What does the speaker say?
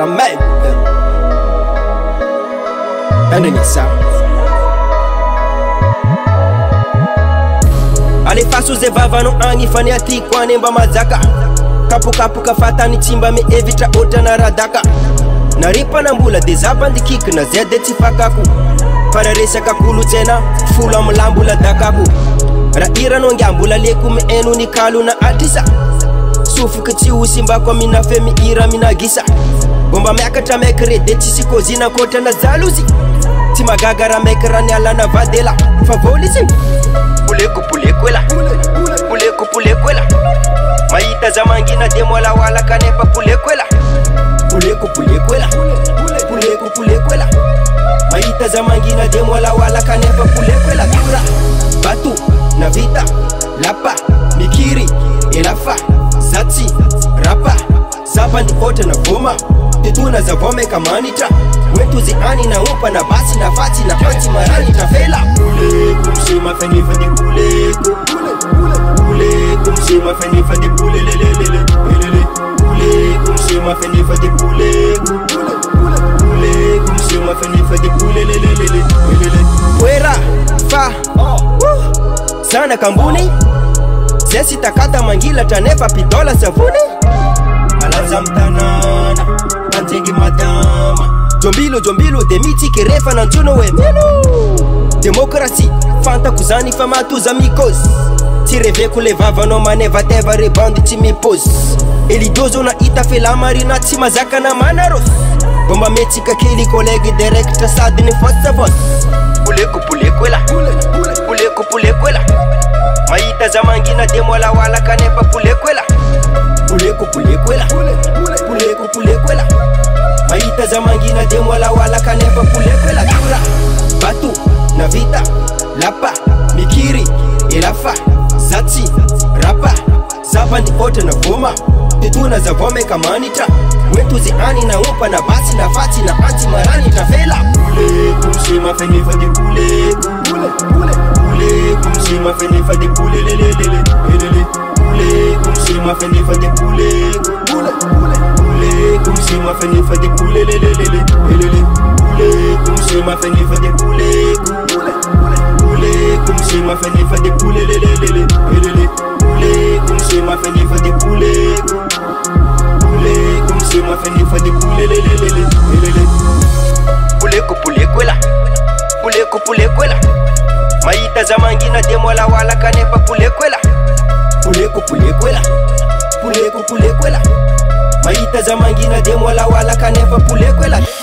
caramel. Ananisa. Alefaso ze vavano agny fa niatiko any mba mazaka. Kapokapoka fatany tsy mba mihevitra ohatra na radaka. Naripanambola de zabandikikina zay de tsy fakako. Pararesaka kolontsaina folo amy lambola dakako. Raha irano angiambola leko mihaino ny kalona atrisa. Sofoky tsy ho simbako amina fe mihira minagisa. Bomba miakatra maiky re de tsisy kozina ankoatra na jalozy. Tsy magaga raha maiky raha nialana vadela fa volisy. Puleko ela, puleko ela. Mahita za mangina de mwalawala kanefa puleko ela. Puleko ela. Mahita za mangina de mwalawala kanefa puleko ela. Dura, batu, na vita, lapa, mikiri, elafa, zati, rapa, zabandi kote na voma. Tetuna za vome kamanitra. Wentu zi ani na umpa na basi na fati na anti marani tafela. Puleko msema fenifa di puleko. Puleko msema fenifa di pulelelelele. Puleko msema fenifa di puleko. Puleko msema fenifa di pulelelelele. Puera, fa, sana kambuni. Zesi takata mangila tanefa pidola savuni. Alaza mtanana, kanjengi madama. Jombilo de miti kirefa na njuno we meno. Demokrasi fanta kuzani famatuza mikos. Tireve kule vava no maneva teva rebandi timipos. Elidozo na ita fela marina timazaka na manaros. Bomba metika kili kolegi direkta sadi ni fossa vos. Puleko ela. Maita za mangina de mwala wala kanepa puleko ela. Puleko ela. Maita za mangina de mwala kanepa puleko ela. Dura, batu, na vita, lapa, mikiri, elafa, zati, rapa, zabandi kote na voma. Tetuna za vome kamanitra. Wentu zi ani na umpa na basi na fati na anti marani tafela. Puleko msema fenifa di puleko. Puleko msema fenifa di pulelelelele. Puleko msema fenifa di puleko. Puleko msema fenifa di pulelelelele. Puleko msema fenifa di puleko. Puleko msema fenifa di pulelelelele. Puleko msema fenifa di puleko. Puleko msema fenifa di pulelelelele. Puleko ela. Maita za mangina de mwala wala kanepa puleko ela. Puleko ela. Maita za mangina de mwala wala kanepa puleko ela.